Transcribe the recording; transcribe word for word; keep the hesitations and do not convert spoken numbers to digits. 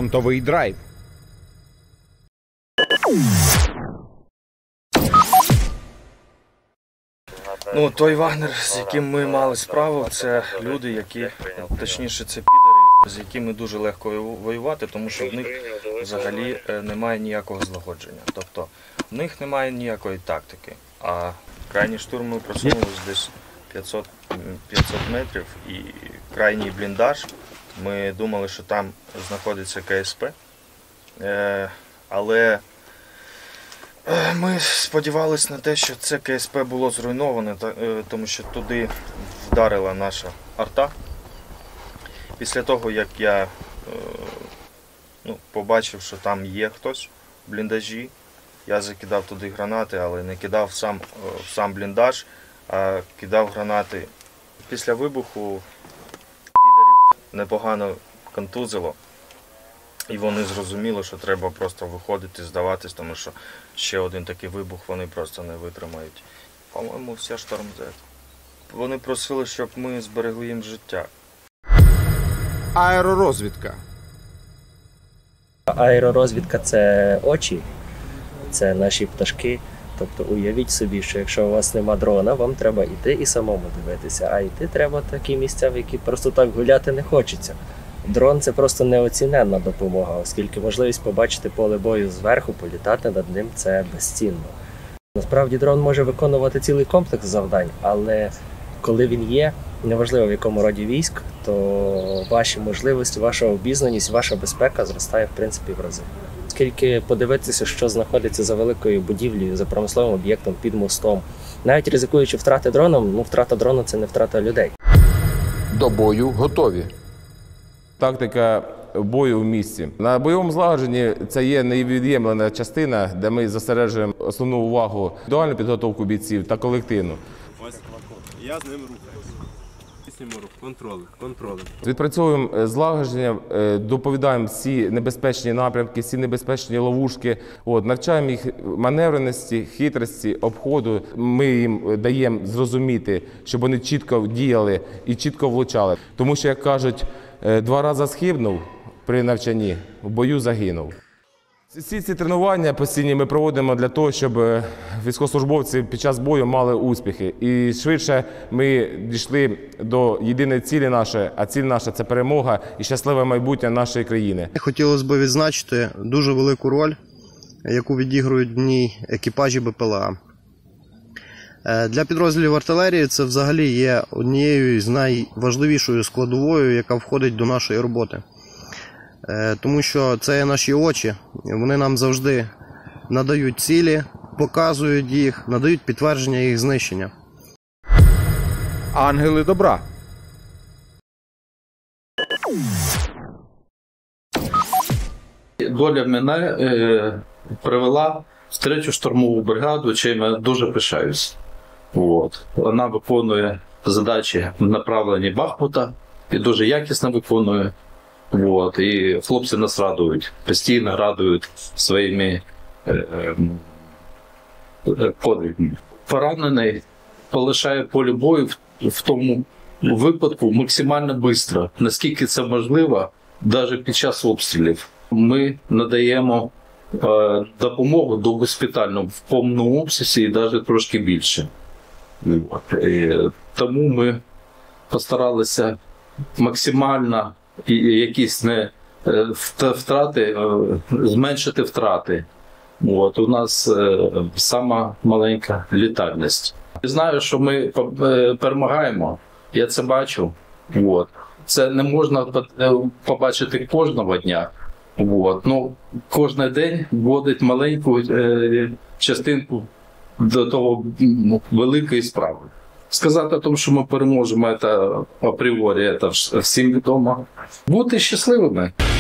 фронтовий драйв. Ну, той Вагнер, з яким ми мали справу, це люди, які, точніше, це підари, з якими дуже легко воювати, тому що в них взагалі немає ніякого злагодження. Тобто, в них немає ніякої тактики. А крайній штурм ми просунулися десь п'ятсот метрів і крайній бліндаж. Ми думали, що там знаходиться ка ес пе, але ми сподівалися на те, що це ка ес пе було зруйноване, тому що туди вдарила наша арта. Після того, як я ну, побачив, що там є хтось в бліндажі, я закидав туди гранати, але не кидав сам, в сам бліндаж, а кидав гранати. Після вибуху підарів непогано контузило. І вони зрозуміли, що треба просто виходити, здаватись, тому що ще один такий вибух вони просто не витримають. По-моєму, вся Шторм Зет. Вони просили, щоб ми зберегли їм життя. Аеророзвідка. Аеророзвідка – це очі, це наші пташки. Тобто уявіть собі, що якщо у вас нема дрона, вам треба йти і самому дивитися. А йти треба в такі місця, в які просто так гуляти не хочеться. Дрон – це просто неоціненна допомога, оскільки можливість побачити поле бою зверху, політати над ним – це безцінно. Насправді дрон може виконувати цілий комплекс завдань, але коли він є, неважливо в якому роді військ, то ваші можливості, ваша обізнаність, ваша безпека зростає в принципі в рази. Оскільки подивитися, що знаходиться за великою будівлею, за промисловим об'єктом, під мостом, навіть ризикуючи втрати дроном, ну втрата дрону – це не втрата людей. До бою готові. Тактика бою в місці. На бойовому злагодженні це є невід'ємлена частина, де ми зосереджуємо основну увагу, індивідуальну підготовку бійців та колективну. Я з ним рухаюся. Контроль, контроль. Відпрацьовуємо злагодження, доповідаємо всі небезпечні напрямки, всі небезпечні ловушки. От, навчаємо їх маневреності, хитрості, обходу. Ми їм даємо зрозуміти, щоб вони чітко діяли і чітко влучали. Тому що, як кажуть, два рази схибнув при навчанні, в бою загинув. Всі ці тренування постійні ми проводимо для того, щоб військовослужбовці під час бою мали успіхи. І швидше ми дійшли до єдиної цілі нашої, а ціль наша – це перемога і щасливе майбутнє нашої країни. Хотілося б відзначити дуже велику роль, яку відіграють в ній екіпажі Бе Пе Еле А. Для підрозділів артилерії це взагалі є однією з найважливішою складовою, яка входить до нашої роботи. Тому що це є наші очі, вони нам завжди надають цілі, показують їх, надають підтвердження їх знищення. Ангели добра. Доля мене е, привела в третю штурмову бригаду, чим я дуже пишаюсь. От. Вона виконує задачі в направленні Бахмута і дуже якісно виконує. Вот. І хлопці нас радують, постійно радують своїми е, е, подвигами. Поранений полишає поле бою в, в тому випадку максимально швидко, наскільки це можливо, навіть під час обстрілів. Ми надаємо е, допомогу до госпітального в повному обсязі і навіть трошки більше. Вот. І, тому ми постаралися максимально і якісь не втрати, зменшити втрати. От, у нас е, сама маленька літальність. Знаю, що ми перемагаємо, я це бачу. От. Це не можна побачити кожного дня. От. Ну, кожен день вводить маленьку е, частинку до того великої справи. Сказати о тому, що ми переможемо, це апріорі, це всім відомо. Бути щасливими.